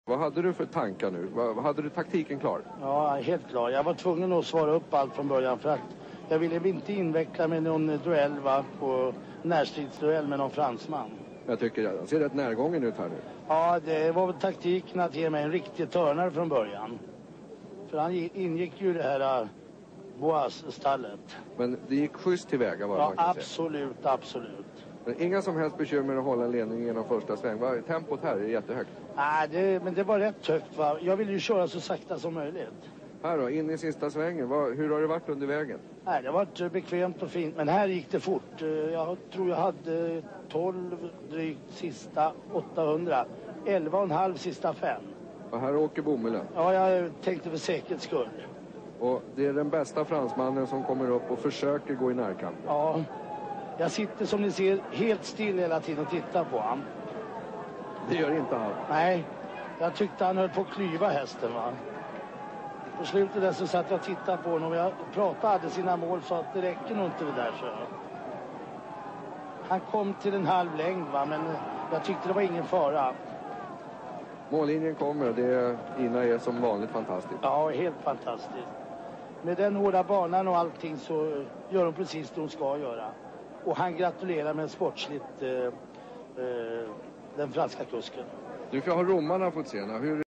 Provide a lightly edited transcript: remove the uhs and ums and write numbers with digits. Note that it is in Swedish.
Vad hade du för tankar nu? Hade du taktiken klar? Ja, helt klar. Jag var tvungen att svara upp allt från början för att jag ville inte inveckla mig i någon duell, på närstridsduell med någon fransman. Jag tycker jag ser rätt närgången ut här nu. Ja, det var väl taktiken att ge mig en riktig törnare från början. För han ingick ju i det här Boas-stallet. Men det gick schysst tillväga, vad ja, man kan absolut, säga. absolut. Men inga som helst bekymmer att hålla en ledning genom första sväng. Tempot här är jättehögt. Nej, men det var rätt högt, va? Jag ville ju köra så sakta som möjligt. Här då, in i sista svängen. Hur har det varit under vägen? Nej, det har varit bekvämt och fint. Men här gick det fort. Jag tror jag hade 12 drygt sista 800. 11,5 sista 5. Och här åker bomullen. Ja, jag tänkte för säkerhets skull. Och det är den bästa fransmannen som kommer upp och försöker gå i närkamp. Ja, jag sitter som ni ser helt still hela tiden och tittar på han. Det gör inte han. Nej, jag tyckte han höll på att klyva hästen, va. På slutet där så satt jag och tittade på honom och jag pratade, hade sina mål, så att det räcker nog inte det där, så. Han kom till en halv längd, va, men jag tyckte det var ingen fara. Mållinjen kommer och Ina är som vanligt fantastiskt. Ja, helt fantastiskt. Med den hårda banan och allting så gör de precis det de ska göra. Och han gratulerar med sportsligt den franska kusken. Du får ha romarna fått se. Hur